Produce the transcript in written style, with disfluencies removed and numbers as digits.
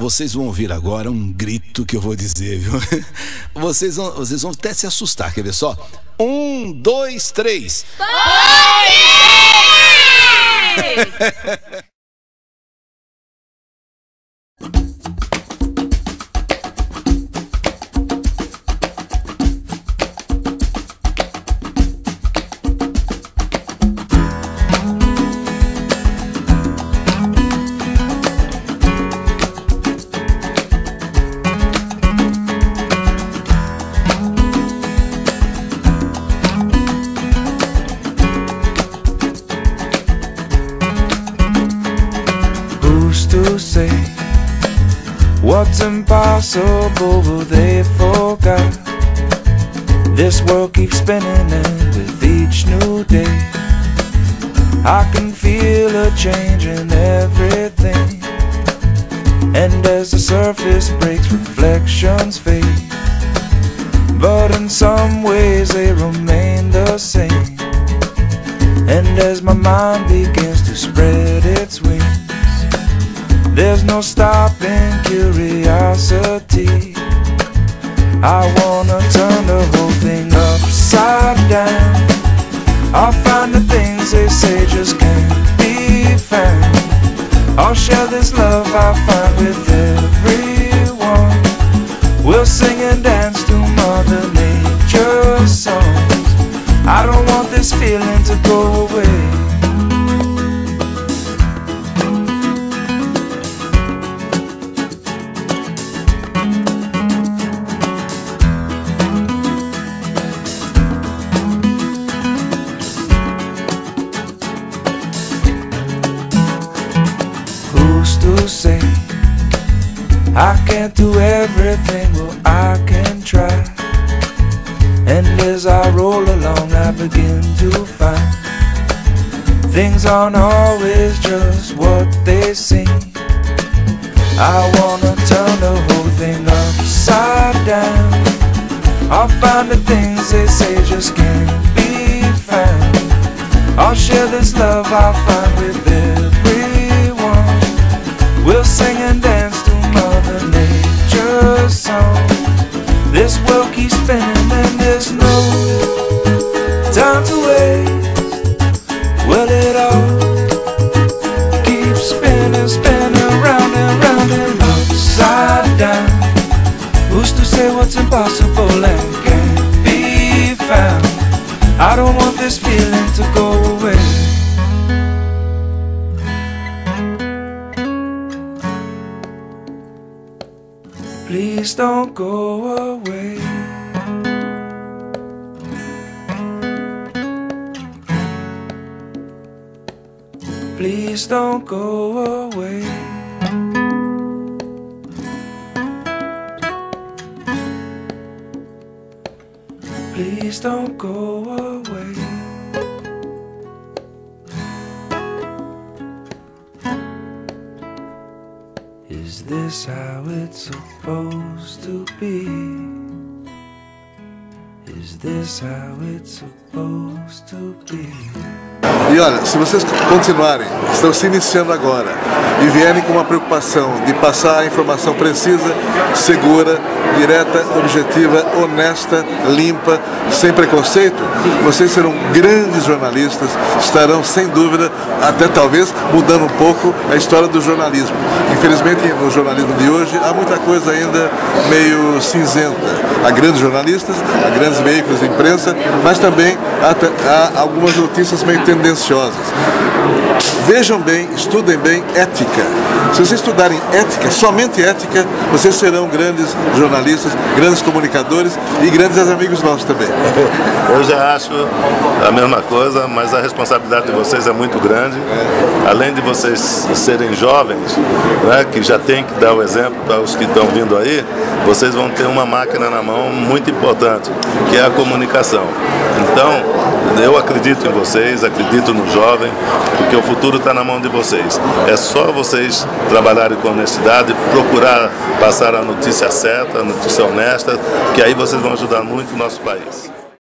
Vocês vão ouvir agora um grito que eu vou dizer, viu? Vocês vão até se assustar, quer ver só? 1, 2, 3. To say what's impossible, but they forgot. This world keeps spinning, and with each new day I can feel a change in everything. And as the surface breaks, reflections fade, but in some ways they remain the same. And as my mind begins to spread its wings, there's no stopping curiosity. I wanna turn the whole thing upside down. I'll find the things they say just can't be found. I'll share this love I find with everyone. We'll sing and dance to Mother Nature's songs. I don't want this feeling to go away. To say I can't do everything, well I can try. And as I roll along I begin to find things aren't always just what they seem. I wanna turn the whole thing upside down. I'll find the things they say just can't be found. I'll share this love I find with everyone. We'll sing and dance to Mother Nature's song. This world keeps spinning and there's no time to waste. Well, it all keeps spinning, spinning round and round and upside down. Who's to say what's impossible and can't be found? I don't want this feeling to go away. Please don't go away. Please don't go away. Please don't go away. Is this how it's supposed to be? Is this how it's supposed to be? E olha, se vocês continuarem, estão se iniciando agora, e vierem com uma preocupação de passar a informação precisa, segura, direta, objetiva, honesta, limpa, sem preconceito, vocês serão grandes jornalistas, estarão sem dúvida, até talvez mudando um pouco a história do jornalismo. Infelizmente no jornalismo de hoje há muita coisa ainda meio cinzenta. Há grandes jornalistas, há grandes veículos de imprensa, mas também há algumas notícias meio tendenciosas. Vejam bem, estudem bem ética. Se vocês estudarem ética, somente ética, vocês serão grandes jornalistas, grandes comunicadores e grandes amigos nossos também. Eu já acho a mesma coisa, mas a responsabilidade de vocês é muito grande. Além de vocês serem jovens, né, que já tem que dar o exemplo para os que estão vindo aí, vocês vão ter uma máquina na mão muito importante, que é a comunicação. Então, eu acredito em vocês, acredito no jovem, porque o futuro está na mão de vocês. É só vocês trabalharem com honestidade, procurar passar a notícia certa, a notícia honesta, que aí vocês vão ajudar muito o nosso país.